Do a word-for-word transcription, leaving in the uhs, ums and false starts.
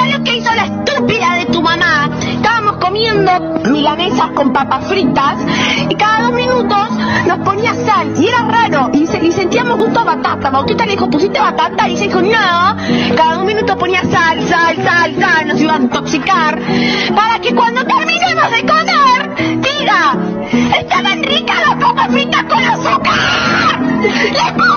¿Sabes lo que hizo la estúpida de tu mamá? Estábamos comiendo milanesas con papas fritas y cada dos minutos nos ponía sal y era raro y, se, y sentíamos gusto a batata. Bautista le dijo, ¿pusiste batata? Y ella dijo, no. Cada dos minutos ponía sal, sal, sal, sal, nos iba a intoxicar para que cuando terminemos de comer diga, estaban ricas las papas fritas con azúcar. ¡Le